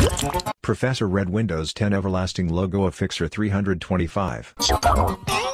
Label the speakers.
Speaker 1: Professor Red Windows 10 Everlasting Logo Affixer 325.